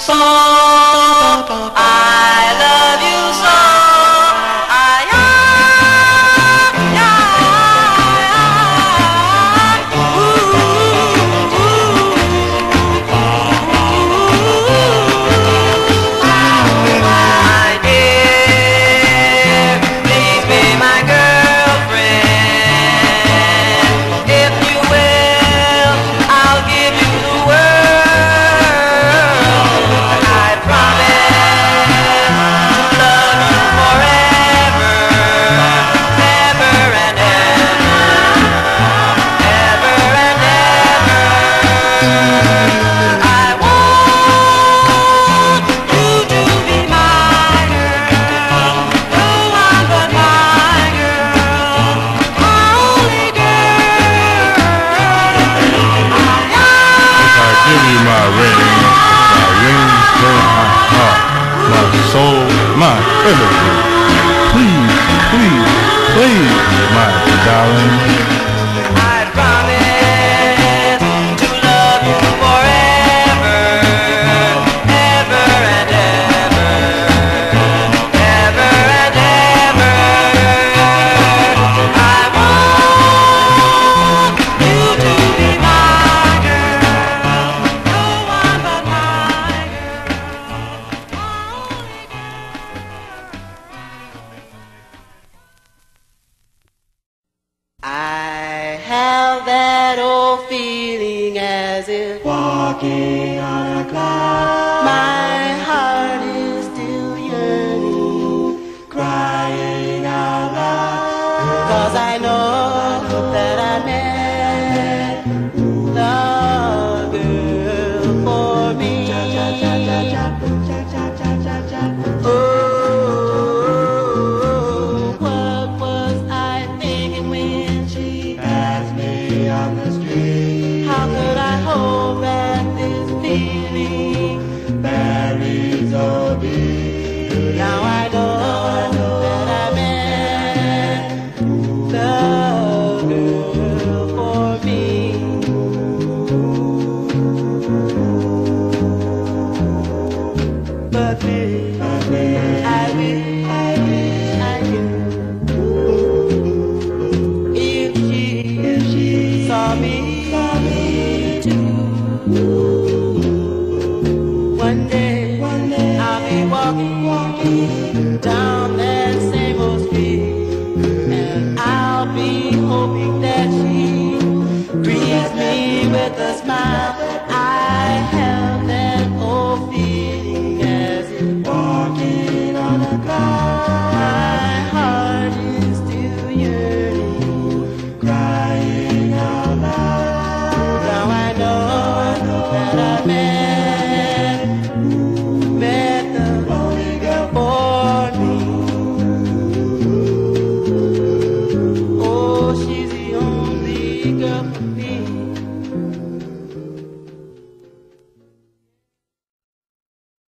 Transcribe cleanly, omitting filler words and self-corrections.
so. I love you so. My everything. Please, please, please, my darling. I promise to love you forever, ever and ever, ever and ever. I want you to be my girl, no one but my girl. I have that old feeling as if walking on a cloud. My heart is still yearning, crying out loud, 'cause I know that I met the girl for me. Oh, what was I thinking when she passed me on the street? How could I hold back this feeling buried so deep? Now I know that I met the girl for me. But I wish I knew if she saw me too. One day I'll be walking